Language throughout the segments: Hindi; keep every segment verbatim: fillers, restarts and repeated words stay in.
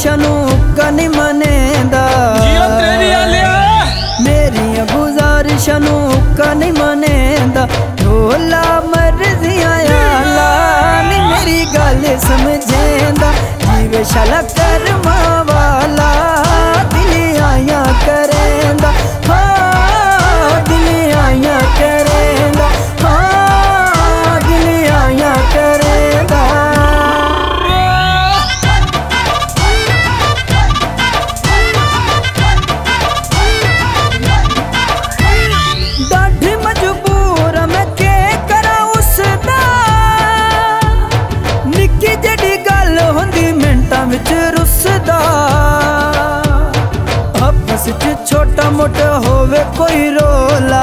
गुजारिशां कनी मनेंदा, मेरिया गुजारिशां कनी मनेंदा। ढोला मर्जियां आला नी मेरी गल समझेंदा, जीवे शाला कर्मा वाला दिल आया करेंदा, हाँ दिल आया करेंदा, हाँ दिल आया करेंदा। डाढी मजबूर मैं के करा उसदा, निक्की जड़ी गल हुंदी मिंटां विच रुसदा। आपस च छोटा मोटा होवे कोई रोला,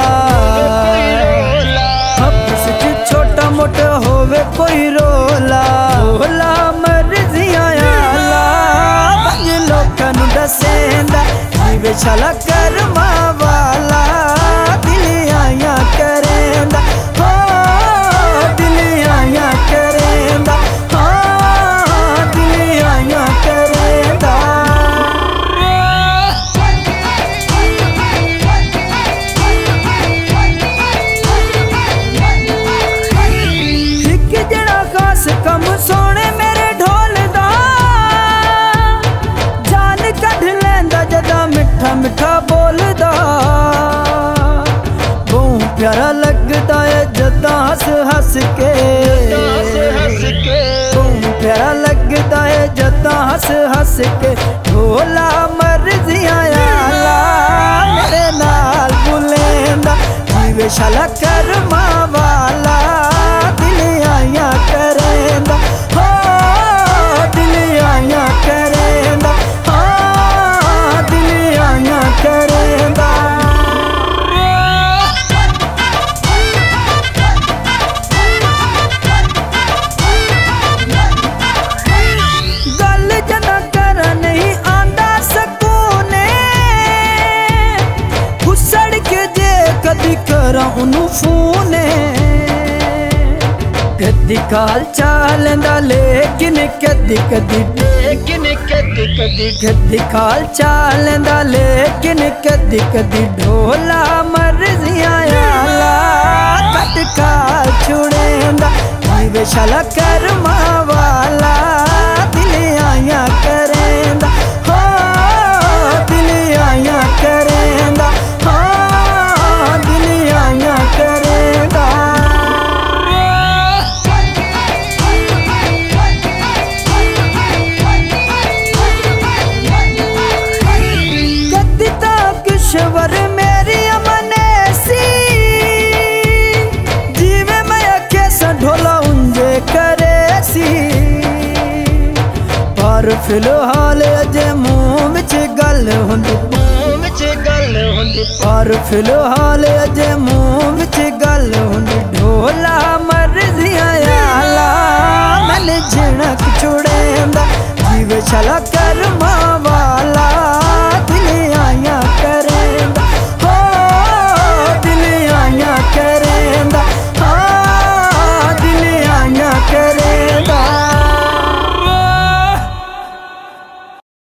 आपस च छोटा मोटा होवे कोई रोला। ढोला मर्जियां आला पंज लोकां नूं दसेंदा, जीवे शाला कर्मा वाला दिल आया करेंदा, हाँ दिल आया करेंदा, हाँ दिल आया करेंदा। एक जड़ा खास कम सोने मेरे ढोल दा, जान कढ़ लैंदा जदा मिठा मिठा बोलदा। बहुत प्यारा लगदा है जदा हस हस के, बहुत प्यारा लगदा है जदा हस हस के। ढोला मर्जियां आला मेरे नाल बुलेंदा, जीवे शाला कर्मा वाला दिल आया करेंदा, हाँ दिल आया करेंदा, हाँ दिल आया करेंदा। गल जना कर नहीं आंदा सकूने, घुसड़ के जे कदी करा उन्नू फोने। कदी काल चालदा लेकिन कदी कदी, लेकिन कदी कदी कदी काल चालदा लेकिन कदी कदी। ढोला मर्जियां आला कट काल छुड़ेंदा, जीवे शाला कर्मा वाला दिल आया करेंदा, हाँ दिल आया करेंदा, हाँ दिल आया करेंदा। कदी तक ईश्वर मेरी अमनेसी, जीवे मैं अखे सा ढोला उंजे करेसी। पर फिलहाल अजे मुँह विच गल हुंदी, पर फिलहाल अजे मुँह विच गल हुंदी। ढोला मर्जियां आला मैंने झिणक छुड़ेंदा, जीवे शाला